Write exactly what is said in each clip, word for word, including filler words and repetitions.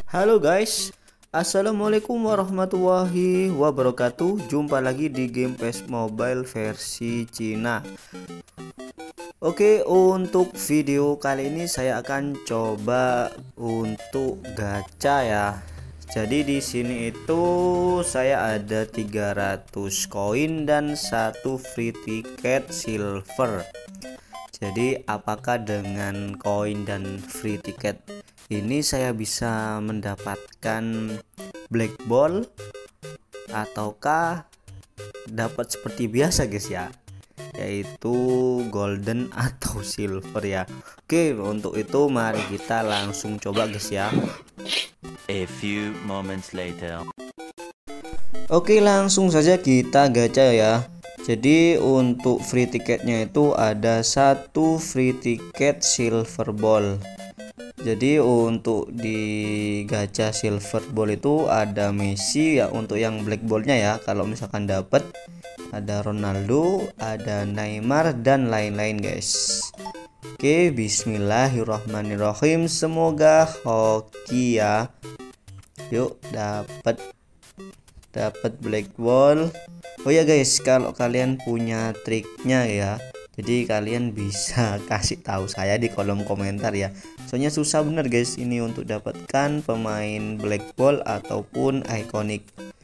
Halo guys, Assalamualaikum warahmatullahi wabarakatuh. Jumpa lagi di Game Pass Mobile versi Cina. Oke, untuk video kali ini saya akan coba untuk gacha ya. Jadi di sini itu saya ada tiga ratus koin dan satu free tiket silver. Jadi apakah dengan koin dan free tiket ini saya bisa mendapatkan black ball ataukah dapat seperti biasa guys ya, yaitu golden atau silver ya. Oke, untuk itu mari kita langsung coba guys ya. A few moments later. Oke, langsung saja kita gacha ya. Jadi untuk free tiketnya itu ada satu free tiket silver ball. Jadi untuk di gacha silver ball itu ada Messi ya, untuk yang black ballnya ya. Kalau misalkan dapat ada Ronaldo, ada Neymar dan lain-lain guys. Oke, bismillahirrahmanirrahim. Semoga hoki ya. Yuk, dapat dapat black ball. Oh ya guys, kalau kalian punya triknya ya, jadi kalian bisa kasih tahu saya di kolom komentar ya. Soalnya susah bener guys ini untuk dapatkan pemain black ball ataupun ikonik.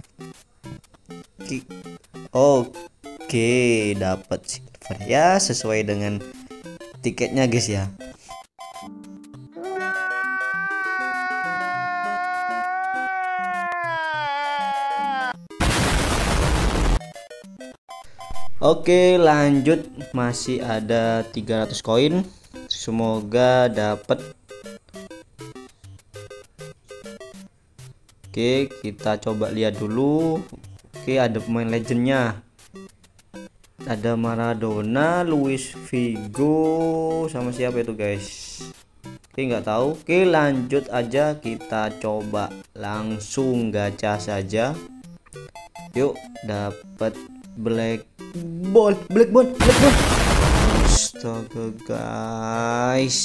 Oke, dapat silver ya, sesuai dengan tiketnya guys ya. Oke, lanjut, masih ada tiga ratus koin. Semoga dapat. Oke, kita coba lihat dulu. Oke, ada pemain legendnya. Ada Maradona, Luis Figo, sama siapa itu guys? Oke, nggak tahu. Oke, lanjut aja, kita coba langsung gacha saja. Yuk, dapat black ball, black ball, black ball. Astaga guys,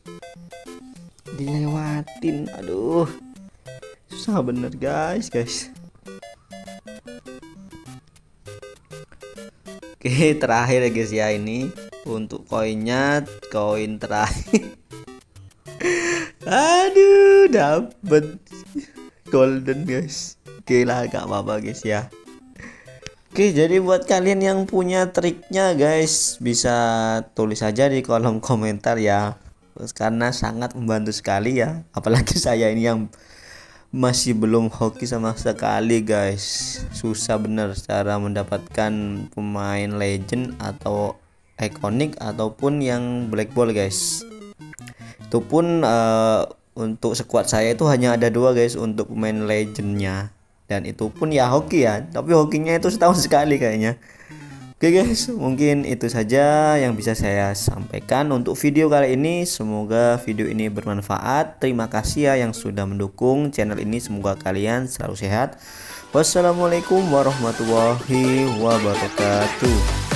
dilewatin. Aduh, susah bener guys, guys. Oke, terakhir ya guys ya, ini untuk koinnya, koin terakhir. Aduh, dapet golden guys. Oke lah, gak apa-apa guys ya. Oke, jadi buat kalian yang punya triknya guys, bisa tulis aja di kolom komentar ya. Terus karena sangat membantu sekali ya. Apalagi saya ini yang masih belum hoki sama sekali guys. Susah bener cara mendapatkan pemain legend atau ikonik ataupun yang black ball guys. Itu pun uh, untuk squad saya itu hanya ada dua guys untuk pemain legendnya. Dan itu pun ya hoki ya, tapi hokinya itu setahun sekali kayaknya. Oke guys, mungkin itu saja yang bisa saya sampaikan untuk video kali ini. Semoga video ini bermanfaat. Terima kasih ya yang sudah mendukung channel ini. Semoga kalian selalu sehat. Wassalamualaikum warahmatullahi wabarakatuh.